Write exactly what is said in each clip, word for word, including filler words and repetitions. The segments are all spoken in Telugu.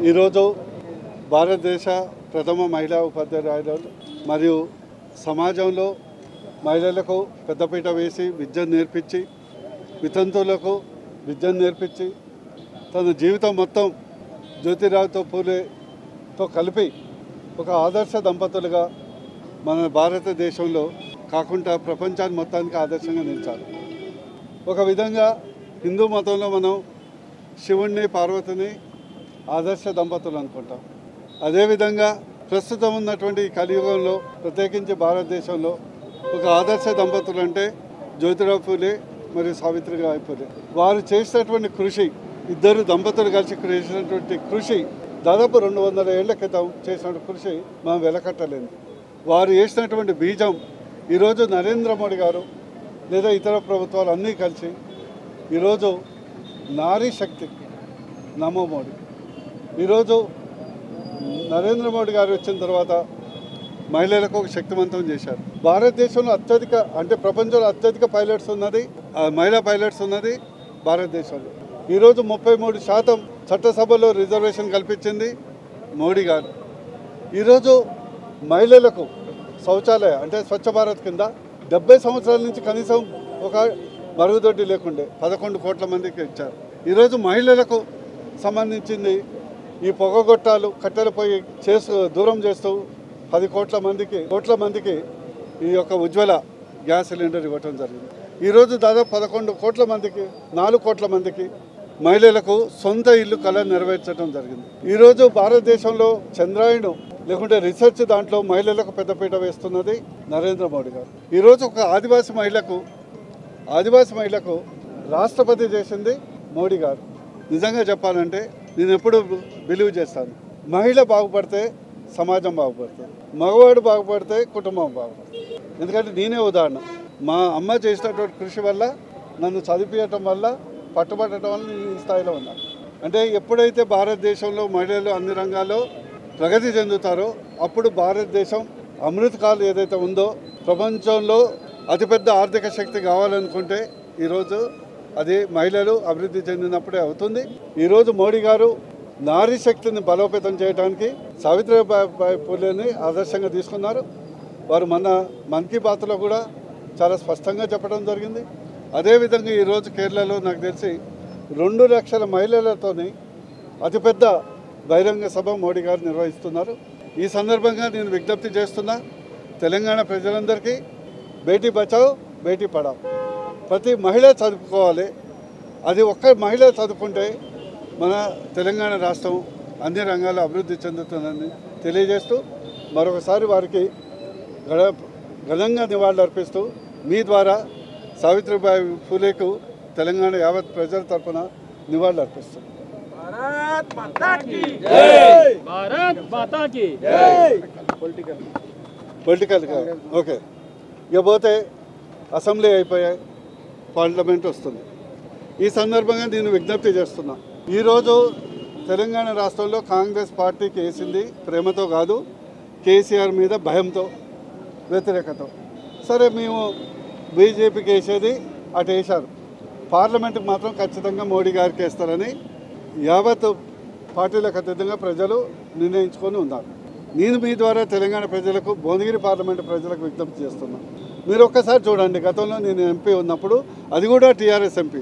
ఈరోజు భారతదేశ ప్రథమ మహిళా ఉపాధ్యాయురాలు మరియు సమాజంలో మహిళలకు పెద్దపీట వేసి విద్యను నేర్పించి వితంతువులకు విద్యను నేర్పించి తన జీవితం మొత్తం జ్యోతిరావుతో పూలేతో కలిపి ఒక ఆదర్శ దంపతులుగా మన భారతదేశంలో కాకుండా ప్రపంచాన్ని మొత్తానికి ఆదర్శంగా నిలిచారు. ఒక విధంగా హిందూ మతంలో మనం శివుణ్ణి పార్వతిని ఆదర్శ దంపతులు అనుకుంటాం. అదేవిధంగా ప్రస్తుతం ఉన్నటువంటి కలియుగంలో ప్రత్యేకించి భారతదేశంలో ఒక ఆదర్శ దంపతులు అంటే జ్యోతిరావు పూలే మరియు సావిత్రిబాయి పూలే. వారు చేసినటువంటి కృషి, ఇద్దరు దంపతులు కలిసి చేసినటువంటి కృషి దాదాపు రెండు వందల ఏళ్ల క్రితం చేసిన కృషి మనం వెలకట్టలేదు. వారు వేసినటువంటి బీజం ఈరోజు నరేంద్ర మోడీ గారు లేదా ఇతర ప్రభుత్వాలు అన్నీ కలిసి ఈరోజు నారీ శక్తి నమో మోడీ. ఈరోజు నరేంద్ర మోడీ గారు వచ్చిన తర్వాత మహిళలకు ఒక శక్తివంతం చేశారు. భారతదేశంలో అత్యధిక అంటే ప్రపంచంలో అత్యధిక పైలట్స్ ఉన్నది మహిళా పైలట్స్ ఉన్నది భారతదేశంలో. ఈరోజు ముప్పై మూడు శాతం చట్టసభలో రిజర్వేషన్ కల్పించింది మోడీ గారు. ఈరోజు మహిళలకు శౌచాలయ అంటే స్వచ్ఛ భారత్ కింద డెబ్బై సంవత్సరాల నుంచి కనీసం ఒక మరుగుదొడ్డి లేకుండే పదకొండు కోట్ల మందికి ఇచ్చారు. ఈరోజు మహిళలకు సంబంధించింది ఈ పొగగొట్టాలు కట్టెల పొయ్యి చేస్తూ దూరం చేస్తూ పది కోట్ల మందికి కోట్ల మందికి ఈ యొక్క ఉజ్వల గ్యాస్ సిలిండర్ ఇవ్వటం జరిగింది. ఈరోజు దాదాపు పదకొండు కోట్ల మందికి నాలుగు కోట్ల మందికి మహిళలకు సొంత ఇల్లు కళ నెరవేర్చడం జరిగింది. ఈరోజు భారతదేశంలో చంద్రాయణం లేకుంటే రీసెర్చ్ దాంట్లో మహిళలకు పెద్దపీట వేస్తున్నది నరేంద్ర మోడీ గారు. ఈరోజు ఒక ఆదివాసీ మహిళకు ఆదివాసీ మహిళకు రాష్ట్రపతి చేసింది మోడీ గారు. నిజంగా చెప్పాలంటే నేను ఎప్పుడు బిలీవ్ చేస్తాను, మహిళ బాగుపడితే సమాజం బాగుపడుతుంది, మగవాడు బాగుపడితే కుటుంబం బాగుపడుతుంది. ఎందుకంటే నేనే ఉదాహరణ, మా అమ్మ చేసినటువంటి కృషి వల్ల నన్ను చదివించడం వల్ల పట్టుబట్టడం వల్ల నేను ఈ స్థాయిలో ఉన్నాను. అంటే ఎప్పుడైతే భారతదేశంలో మహిళలు అన్ని రంగాల్లో ప్రగతి చెందుతారో అప్పుడు భారతదేశం అమృత్ కాల్ ఏదైతే ఉందో ప్రపంచంలో అతిపెద్ద ఆర్థిక శక్తి కావాలనుకుంటే ఈరోజు అది మహిళలు అభివృద్ధి చెందినప్పుడే అవుతుంది. ఈరోజు మోడీ గారు నారీ శక్తిని బలోపేతం చేయడానికి సావిత్రిబాయి పూలేని ఆదర్శంగా తీసుకున్నారు. వారు మన మన్ కీ బాత్లో కూడా చాలా స్పష్టంగా చెప్పడం జరిగింది. అదేవిధంగా ఈరోజు కేరళలో నాకు తెలిసి రెండు లక్షల మహిళలతోని అతిపెద్ద బహిరంగ సభ మోడీ గారు నిర్వహిస్తున్నారు. ఈ సందర్భంగా నేను విజ్ఞప్తి చేస్తున్నా తెలంగాణ ప్రజలందరికీ బేటీ బచావ్ బేటీ పడావ్, ప్రతి మహిళ చదువుకోవాలి. అది ఒక్క మహిళ చదువుకుంటే మన తెలంగాణ రాష్ట్రం అన్ని రంగాల్లో అభివృద్ధి చెందుతుందని తెలియజేస్తూ మరొకసారి వారికి గడ ఘనంగా నివాళులు అర్పిస్తూ మీ ద్వారా సావిత్రిబాయి ఫూలేకు తెలంగాణ యావత్ ప్రజల తరఫున నివాళులు అర్పిస్తున్నాం. भारत माता की जय, भारत माता की जय. పొలిటికల్ పొలిటికల్గా ఓకే. ఇకపోతే అసెంబ్లీ అయిపోయాయి, పార్లమెంట్ వస్తుంది. ఈ సందర్భంగా నేను విజ్ఞప్తి చేస్తున్నా, ఈరోజు తెలంగాణ రాష్ట్రంలో కాంగ్రెస్ పార్టీకి వేసింది ప్రేమతో కాదు, కేసీఆర్ మీద భయంతో వ్యతిరేకతో. సరే మేము బీజేపీకి వేసేది అటు వేశారు, పార్లమెంట్కి మాత్రం ఖచ్చితంగా మోడీ గారికి వేస్తారని యావత్ పార్టీలకు అతీతంగా ప్రజలు నిర్ణయించుకొని ఉన్నారు. నేను మీ ద్వారా తెలంగాణ ప్రజలకు భువనగిరి పార్లమెంటు ప్రజలకు విజ్ఞప్తి చేస్తున్నాను. మీరు ఒక్కసారి చూడండి, గతంలో నేను ఎంపీ ఉన్నప్పుడు అది కూడా టీఆర్ఎస్ ఎంపీ,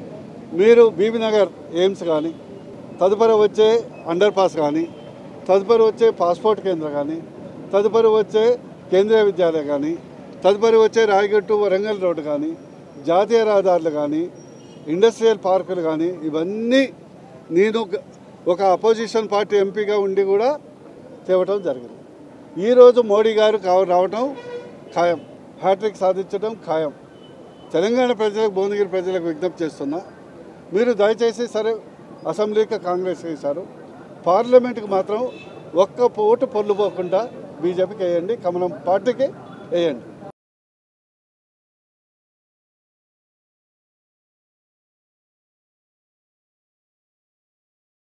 మీరు బీబీనగర్ ఎయిమ్స్ కానీ, తదుపరి వచ్చే అండర్ పాస్ కానీ, తదుపరి వచ్చే పాస్పోర్ట్ కేంద్రం కానీ, తదుపరి వచ్చే కేంద్రీయ విద్యాలయం కానీ, తదుపరి వచ్చే రాయగట్టు వరంగల్ రోడ్డు కానీ, జాతీయ రహదారులు కానీ, ఇండస్ట్రియల్ పార్కులు కానీ, ఇవన్నీ నేను ఒక అపోజిషన్ పార్టీ ఎంపీగా ఉండి కూడా తేవటం జరిగింది. ఈరోజు మోడీ గారు కావ రావటం ఖాయం, హ్యాట్రిక్ సాధించడం ఖాయం. తెలంగాణ ప్రజలకు భువనగిరి ప్రజలకు విజ్ఞప్తి చేస్తున్నా, మీరు దయచేసి సరే అసెంబ్లీకి కాంగ్రెస్ వేశారు, పార్లమెంట్కి మాత్రం ఒక్క ఓటు పొల్లుపోకుండా బీజేపీకి వేయండి, కమలం పార్టీకి వేయండి.